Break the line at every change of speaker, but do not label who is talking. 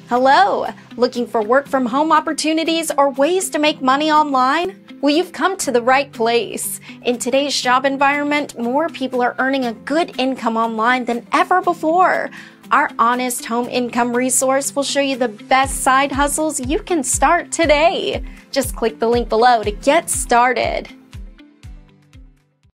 Hello! Looking for work from home opportunities or ways to make money online? Well, you've come to the right place. In today's job environment, more people are earning a good income online than ever before. Our Honest Home Income resource will show you the best side hustles you can start today. Just click the link below to get started.